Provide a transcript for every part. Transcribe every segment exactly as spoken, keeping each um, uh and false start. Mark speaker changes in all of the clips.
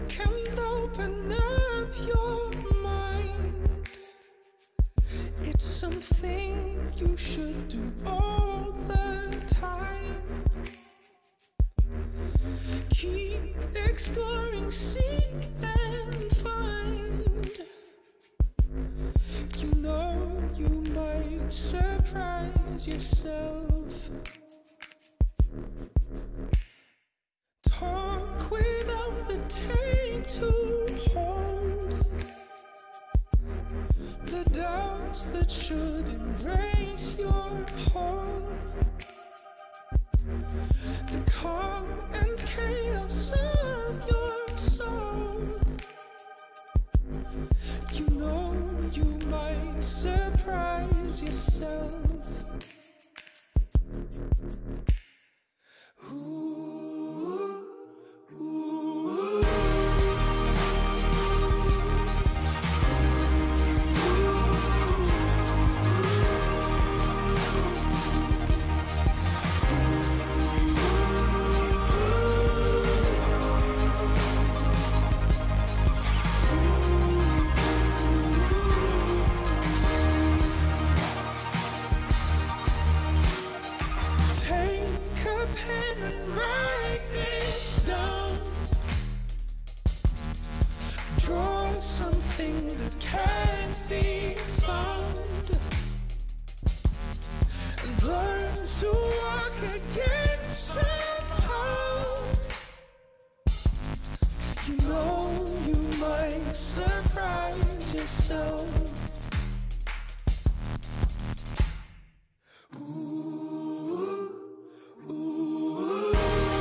Speaker 1: and open up your mind. It's something you should do all the time. Keep exploring, seek and find. You know you might surprise yourself. Talk without the tape to hold the doubts that should embrace your home. The calm and chaos of your soul. You know you might surprise yourself. Ooh, ooh. Something that can't be found, and learn to walk again somehow. You know you might surprise yourself. Ooh, ooh.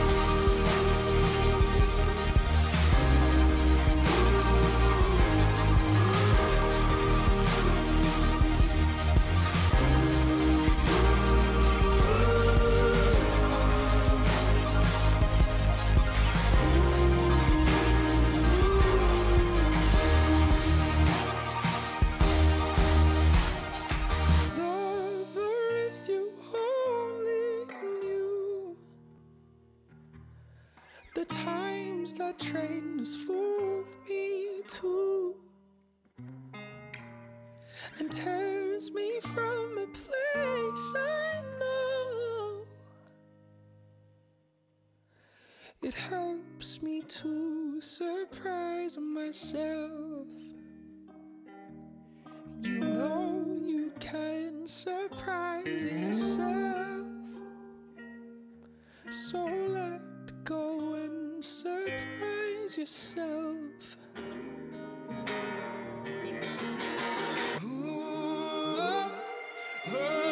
Speaker 1: The times that train has fooled me too, and tears me from a place I know. It helps me to surprise myself. You know you can surprise yourself. So let go and surprise yourself. Ooh, oh.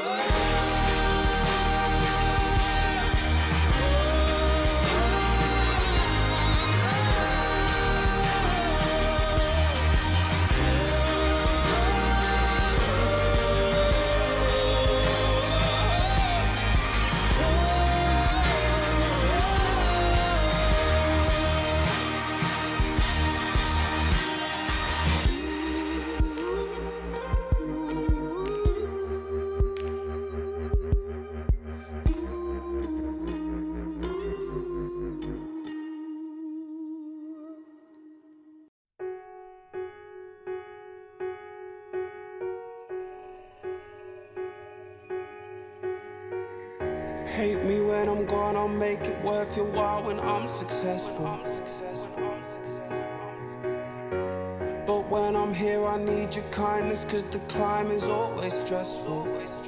Speaker 2: Hate me when I'm gone, I'll make it worth your while when I'm successful. But when I'm here I need your kindness, cause the climb is always stressful.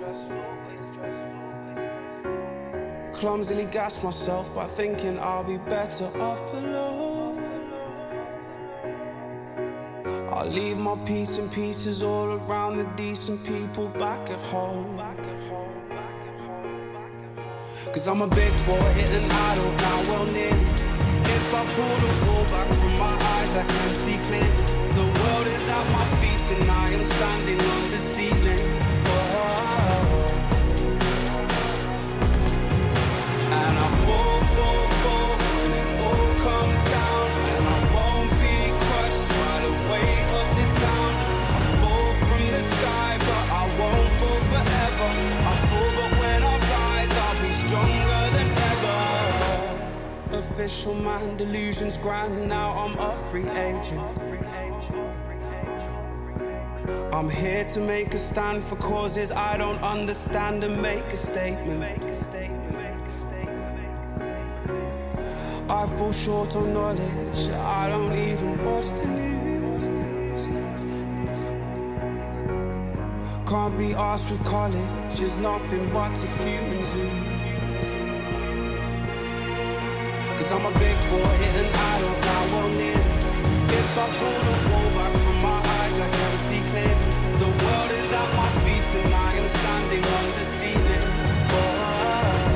Speaker 2: Clumsily gas myself by thinking I'll be better off alone. I'll leave my piece in pieces all around the decent people back at home. Cause I'm a big boy and I don't know well nearly. If I pull the wool back from my eyes I can see clearly. The world is at my feet and I am standing on the ceiling. Oh. And I fall, fall, fall when it all comes down. And I won't be crushed by the weight of this town. I fall from the sky but I won't fall forever. I fall but when I rise I'll be stronger than ever. Official man delusion was grand, now I'm a free agent. I'm here to make a stand for causes I don't understand and make a statement. I fall short on knowledge, I don't even watch the news. Can't be asked with college, it's nothing but a human zoo. Cause I'm a big boy and I don't know, well nearly. If I pull the wall back from my eyes, I can see clearly. The world is at my feet and I am standing on the ceiling. Oh.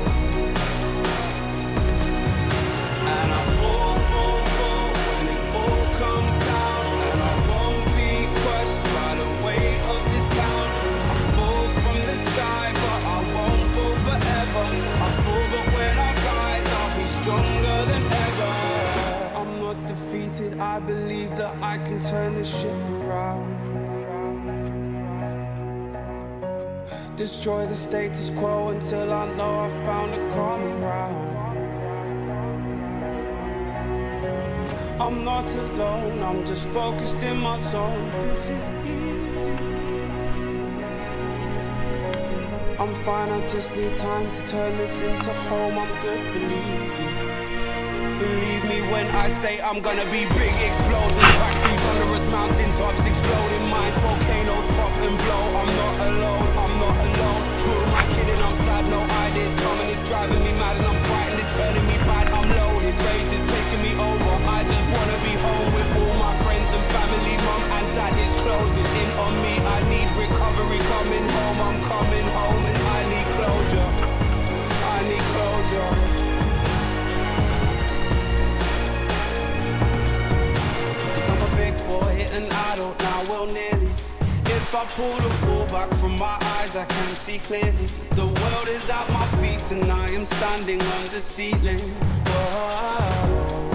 Speaker 2: And I fall, fall, fall when it all comes down. And I won't be crushed by the weight of this town. I fall from the sky, but I won't fall forever. I fall, but when I rise, I'll be stronger than ever. I'm not defeated, I believe that I can turn this ship around. Destroy the status quo until I know I've found a common ground. I'm not alone, I'm just focused in my zone. This is easy. I'm fine, I just need time to turn this into home. I'm good, believe me. Believe me when I say I'm gonna be big, exploding. Crack these thunderous mountain tops, exploding minds, volcanoes pop and blow. I'm not alone, I'm not alone. Who am I kidding? I'm sad, no ideas coming. It's driving me mad and I'm frightened. It's turning me bad, I'm loaded. Rage is taking me over. I just wanna be home with all my friends and family. Mum and dad is closing in on me. I need recovery, coming home. I'm coming home and I need closure. I need closure. And I don't know, well nearly. If I pull the wool back from my eyes, I can see clearly. The world is at my feet and I am standing on the ceiling. Whoa.